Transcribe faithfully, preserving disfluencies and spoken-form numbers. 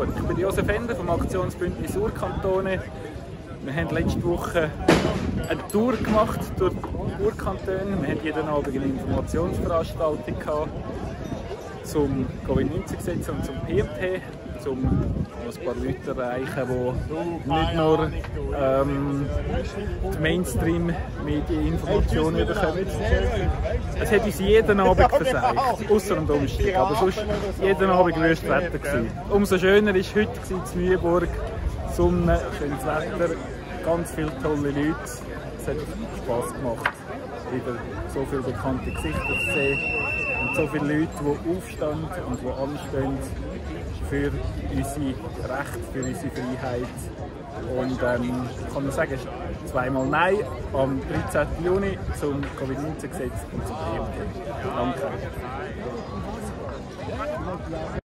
Gut, ich bin Josef Ender vom Aktionsbündnis Urkantone. Wir haben letzte Woche eine Tour gemacht durch die Urkantone. Wir hatten jeden Abend eine Informationsveranstaltung gehabt zum Covid neunzehn Gesetz und zum P M T, um ein paar Leute zu erreichen, die nicht nur ähm, die Mainstream-Medieninformationen bekommen. Es hat uns jeden Abend versagt, außer am Donnerstag, aber sonst jeden Abend wüstes Wetter gewesen. Umso schöner war heute in Mühlburg, Sonne, schönes Wetter, ganz viele tolle Leute. Es hat Spass gemacht, wieder so viele bekannte Gesichter zu sehen und so viele Leute, die aufstehen und die anstehen für unsere Rechte, für unsere Freiheit. Und ähm, ich kann nur sagen, zweimal Nein am dreizehnten Juni zum Covid neunzehn Gesetz und zum P M T. Danke.